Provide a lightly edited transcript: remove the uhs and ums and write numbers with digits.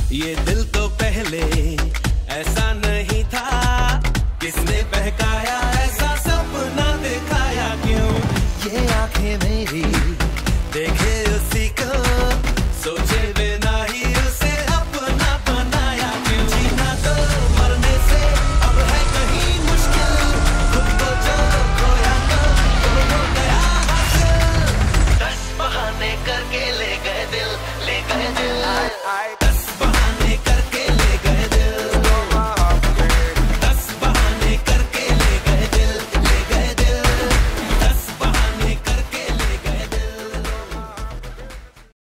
ये दिल तो पहले ऐसा नहीं था, किसने बहकाया ऐसा सपना दिखाया क्यों? ये आंखें मेरी